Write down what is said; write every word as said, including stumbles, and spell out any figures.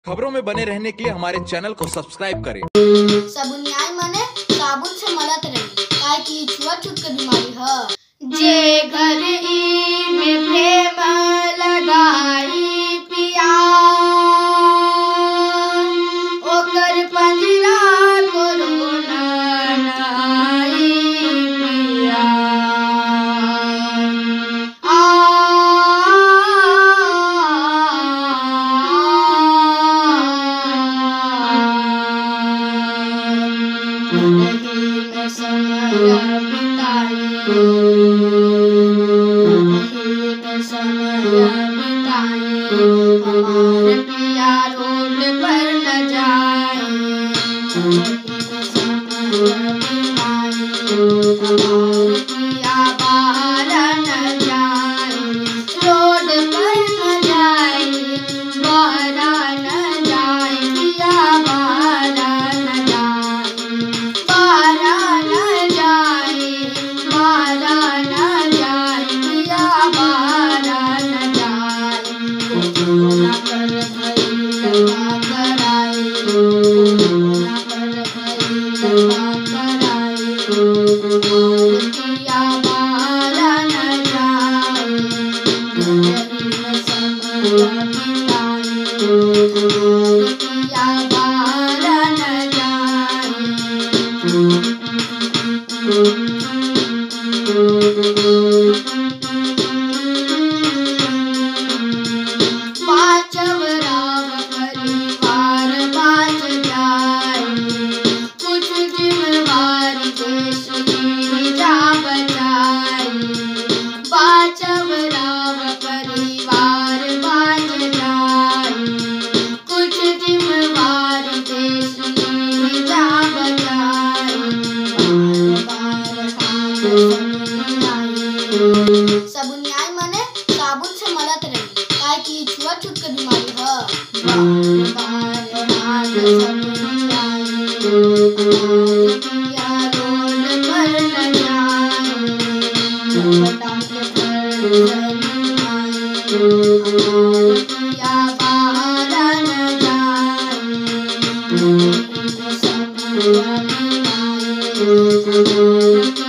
खबरों में बने रहने के लिए हमारे चैनल को सब्सक्राइब करें। साबुन न्याय माने साबुन से मलत रही काहे की छुआछूत के बीमारी ह। जे घर ई में प्रेम लगाई पिया ओकर पंजरा कोरोना नाई पिया। हमारे पिया रोड पर न जाए हमारे पिया बाहर न जाए रोड पर न जाए बाहर न जाए पिया बाहर न जाए बाहर न जाए बाहर न जाए पिया बाहर न जाए। कोरोना पर भई दवा कराई कोरोना पर भई दवा कराई हमारे पिया बाहर न जाए घर में समय बिताई हमारे पिया बाहर न जाए। बाँचब राम परिवार बाँच जाए कुछ जिम्मेवारी देश की जा बचाए। बाँचब राम परिवार बाँच जाए कुछ जिम्मेवारी देश की जा बचाए। बार बार हाथ साबुन न्याय माने साबुन से मलत रही काहे की छुआछूत के बीमारी ह। बार बार हाथ साबुन हमारे पिया रोड पर न जाए चट्टान के पर जमाए हमारे पिया बाहर न जाए समय बिताए हमारे